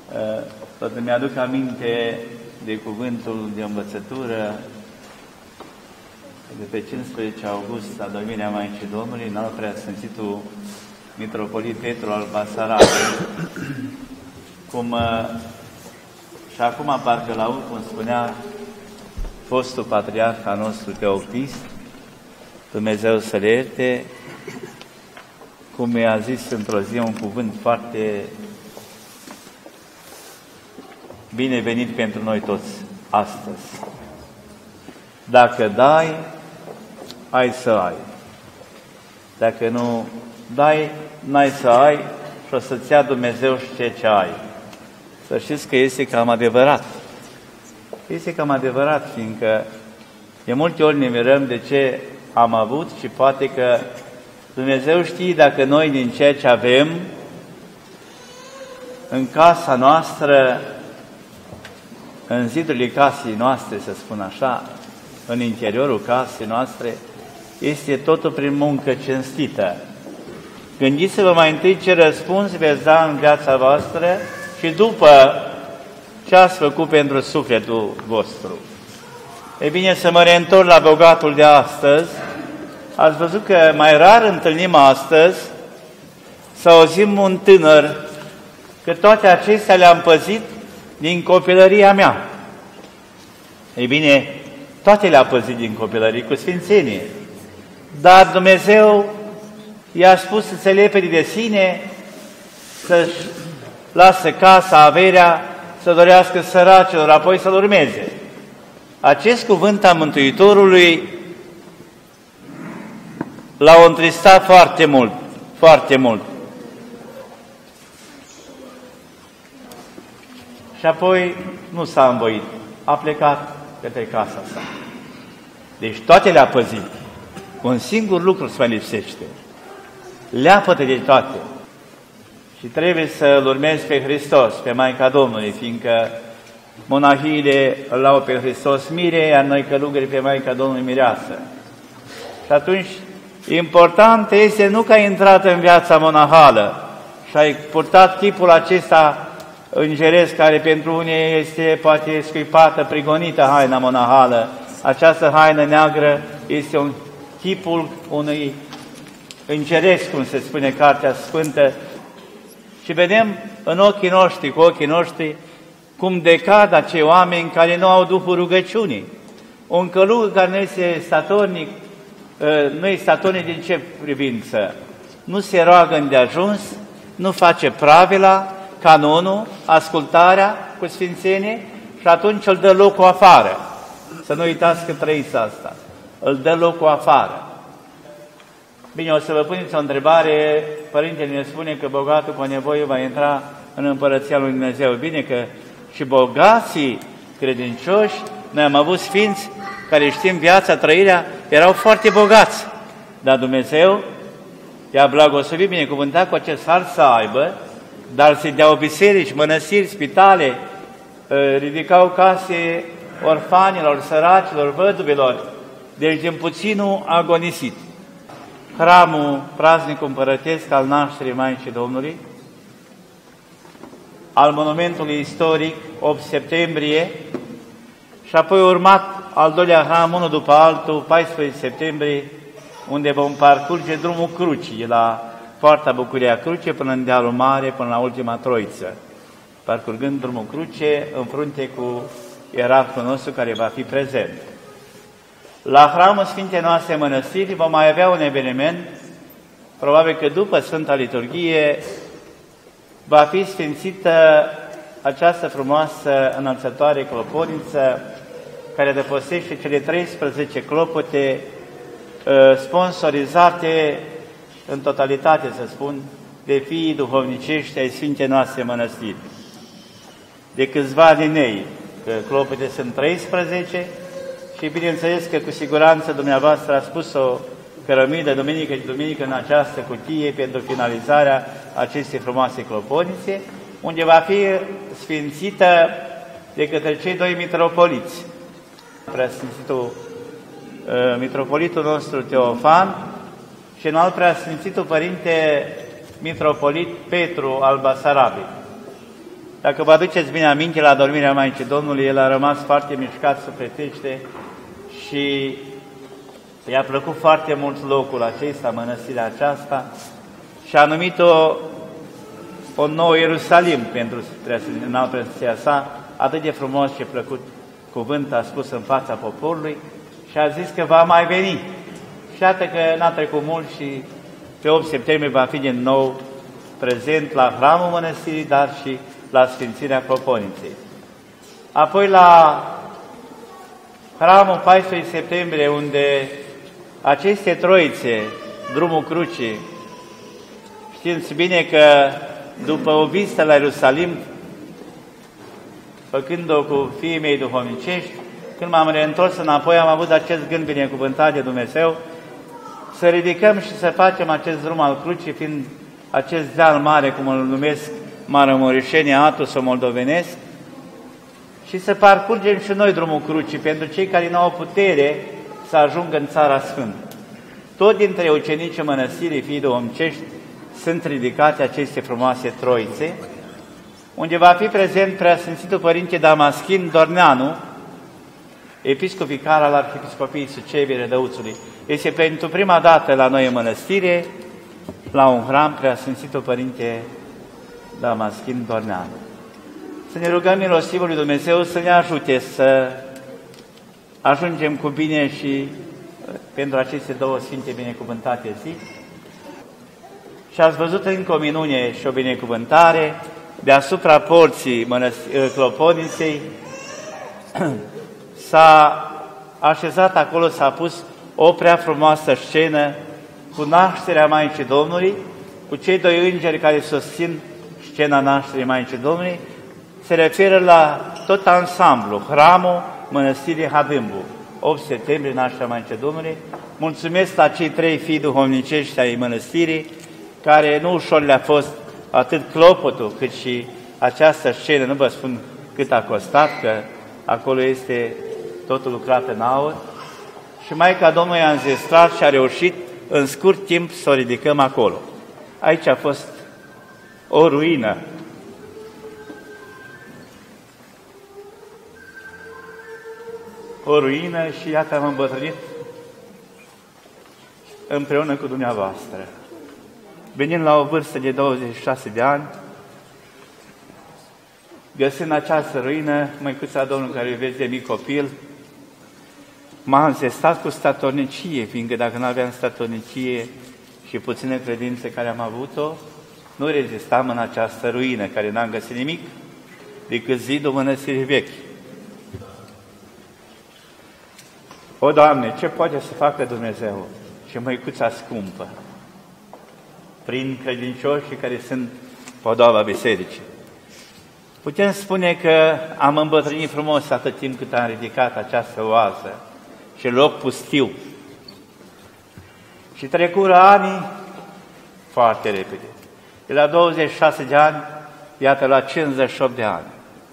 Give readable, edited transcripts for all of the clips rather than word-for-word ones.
Tot îmi aduc aminte de cuvântul de învățătură de pe 15 august, la Domnirea Maicii Domnului, în al Preasfințitul Mitropolit Petru al Basarabiei, cum și acum parcă la cum spunea fostul patriarh al nostru Teoctist, Dumnezeu să le ierte, cum mi-a zis într-o zi un cuvânt foarte binevenit pentru noi toți astăzi. Dacă dai, ai să ai. Dacă nu dai, n-ai să ai și o să-ți ia Dumnezeu și ce ai. Să știți că este cam adevărat. Este cam adevărat, fiindcă de multe ori ne mirăm de ce am avut și poate că Dumnezeu știe dacă noi din ceea ce avem în casa noastră, în zidurile casei noastre, să spun așa, în interiorul casei noastre, este totul prin muncă cinstită. Gândiți-vă mai întâi ce răspuns veți da în viața voastră și după ce ați făcut pentru sufletul vostru. E bine, să mă reîntorc la bogatul de astăzi. Ați văzut că mai rar întâlnim astăzi să auzim un tânăr că toate acestea le-am păzit din copilăria mea. Ei bine, toate le-a păzit din copilărie cu sfințenie. Dar Dumnezeu i-a spus să se lepede de sine, să-și lasă casa, averea, să dorească săracilor, apoi să-L urmeze. Acest cuvânt a Mântuitorului l-au întristat foarte mult, foarte mult. Și apoi nu s-a învoit, a plecat către casa sa. Deci toate le-a păzit. Un singur lucru se mai lipsește. Leapă-te de toate. Și trebuie să-L urmezi pe Hristos, pe Maica Domnului, fiindcă monahiile îl au pe Hristos mire, iar noi călugării pe Maica Domnului mireasă. Și atunci, important este nu că ai intrat în viața monahală și ai purtat chipul acesta îngeresc, care pentru unii este poate scuipată, prigonită haina monahală. Această haină neagră este un chipul unui îngeresc, cum se spune Cartea Sfântă, și vedem în ochii noștri, cu ochii noștri, cum decad acei oameni care nu au Duhul rugăciunii. Un călugăr care nu este statornic, nu este statornic din ce privință? Nu se roagă îndeajuns, nu face pravila, canonul, ascultarea cu sfințenie și atunci îl dă locul afară. Să nu uitați că trăiți asta. Îl dă locul afară. Bine, o să vă puneți o întrebare. Părintele ne spune că bogatul cu nevoie va intra în Împărăția lui Dumnezeu. Bine că și bogații credincioși, noi am avut sfinți care știm viața, trăirea, erau foarte bogați. Dar Dumnezeu i-a blagoslovit, binecuvântat cu acest har să aibă, dar să-i dea biserici, mănăstiri, spitale, ridicau case orfanilor, săracilor, văduvelor, deci din puținul agonisit. Hramul, praznicul împărătesc al nașterii Maicii Domnului, al monumentului istoric, 8 septembrie, și apoi urmat al doilea hram, unul după altul, 14 septembrie, unde vom parcurge drumul Crucii, de la Poarta Bucuria Cruce până în Dealul Mare, până la Ultima Troiță, parcurgând drumul Cruce în frunte cu ierarhul nostru care va fi prezent. La hramul Sfintei noastre mănăstiri vom mai avea un eveniment, probabil că după Sfânta Liturghie va fi sfințită această frumoasă înălțătoare clopotniță care adăpostește cele 13 clopote sponsorizate în totalitate, să spun, de fiii duhovnicești ai Sfintei noastre mănăstiri. De câțiva din ei, că clopote sunt 13 și bineînțeles că cu siguranță dumneavoastră a spus-o cărămidă duminică și duminică în această cutie pentru finalizarea acestei frumoase clopotnițe, unde va fi sfințită de către cei doi mitropoliți, Preasfințitul mitropolitul nostru Teofan și în al Preasfințitul Părinte Mitropolit Petru al Basarabiei. Dacă vă aduceți bine aminte, la dormirea Maicii Domnului, el a rămas foarte mișcat sufletește și i-a plăcut foarte mult locul acesta, mănăstirea aceasta, și a numit-o o nouă Ierusalim pentru preasfinția sa. Atât de frumos și plăcut cuvânt a spus în fața poporului și a zis că va mai veni. Și iată că n-a trecut mult și pe 8 septembrie va fi din nou prezent la hramul mănăstirii, dar și la Sfințirea Cloponiței. Apoi la hramul 14 septembrie, unde aceste troițe, drumul crucii, știți bine că după o vizită la Ierusalim, făcând-o cu fiii mei duhovnicești, când m-am reîntors înapoi, am avut acest gând binecuvântat de Dumnezeu, să ridicăm și să facem acest drum al crucii, fiind acest deal mare, cum îl numesc Maramureșenii, Atosul moldovenesc, și să parcurgem și noi drumul crucii pentru cei care nu au putere să ajungă în Țara Sfântă. Tot dintre ucenicii mănăstirii fii duhovnicești sunt ridicate aceste frumoase troițe, unde va fi prezent Preasfințitul Părinte Damaschin Dorneanu, episcop vicar al Arhiepiscopiei Suceavei Rădăuțului. Este pentru prima dată la noi în mănăstire, la un hram, Preasfințitul Părinte Damaschin Dorneanu. Să ne rugăm milostivul lui Dumnezeu să ne ajute să ajungem cu bine și pentru aceste două sfinte binecuvântate zi. Și ați văzut încă o minune și o binecuvântare deasupra porții Cloponiței. S-a așezat acolo, s-a pus o prea frumoasă scenă cu nașterea Maicii Domnului, cu cei doi îngeri care susțin scena nașterii Maicii Domnului. Se referă la tot ansamblu, hramul mănăstirii Hadâmbu, 8 septembrie, nașterea Maicii Domnului. Mulțumesc la cei 3 fii duhovnicești ai mănăstirii, care nu ușor le-a fost atât clopotul, cât și această scenă. Nu vă spun cât a costat, că acolo este totul lucrat în aur. Și Maica Domnului a înzestrat și a reușit în scurt timp să o ridicăm acolo. Aici a fost o ruină. O ruină și iată am îmbătrânit împreună cu dumneavoastră. Venind la o vârstă de 26 de ani, găsind această ruină, măicuța Domnului care iubește de mic copil, m-a înzestat cu statornicie, fiindcă dacă nu aveam statornicie și puțină credință care am avut-o, nu rezistam în această ruină, care n-am găsit nimic decât zidul mănăstirii vechi. O, Doamne, ce poate să facă Dumnezeu și măicuța scumpă prin credincioșii care sunt podoaba bisericii? Putem spune că am îmbătrânit frumos atât timp cât am ridicat această oază și loc pustiu. Și trecură ani foarte repede. De la 26 de ani, iată la 58 de ani.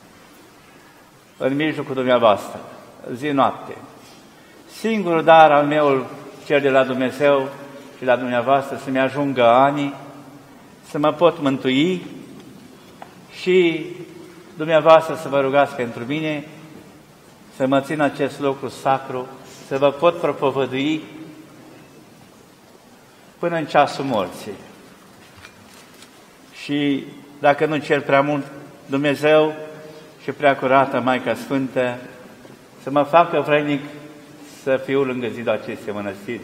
În mijlocul dumneavoastră, zi-noapte. Singurul dar al meu, cel de la Dumnezeu și la dumneavoastră, să-mi ajungă ani, să mă pot mântui și dumneavoastră să vă rugați pentru mine, să mă țin acest lucru sacru, să vă pot propovădui până în ceasul morții. Și dacă nu cer prea mult, Dumnezeu și prea curată Maica Sfântă, să mă facă vrednic să fiu lângă zidul acestei mănăstiri.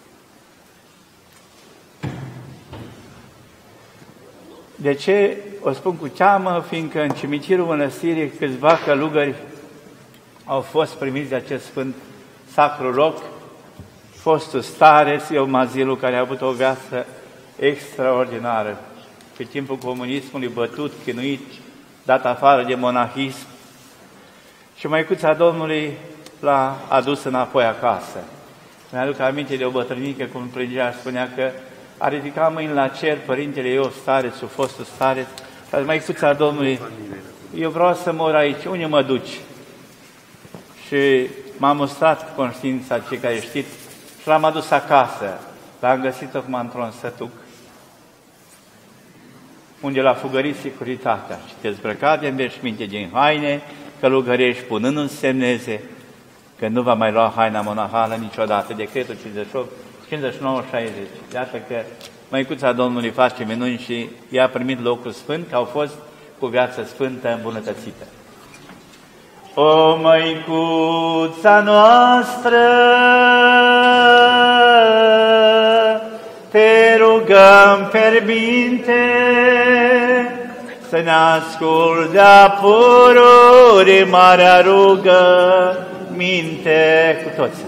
De ce o spun cu teamă? Fiindcă în cimitirul mănăstirii câțiva călugări au fost primiți de acest sfânt sacru loc. Fostul stareț Eumazilul, care a avut o viață extraordinară, pe timpul comunismului bătut, chinuit, dat afară de monahism, și măicuța Domnului l-a adus înapoi acasă. Mi-aduc aminte de o bătrânică, cum plângea, spunea că a ridicat mâini la cer Părintele Iov starețul, fostul stareț, dar măicuța Domnului, eu vreau să mor aici, unde mă duci? Și m-a mustrat conștiința, cei care știți, și l-am adus acasă. L-am găsit tocmai într-un sătuc. unde l-a fugărit securitatea și te zbrăca de înveșminte din haine călugărești, punând în semneze că nu va mai lua haina monahală niciodată, decretul 59-60. Iată că Măicuța Domnului face minuni și i-a primit locul sfânt, că au fost cu viață sfântă îmbunătățită. O Măicuța noastră, te rugăm fierbinte să ne asculți de-a pururi marea rugă minte cu toți.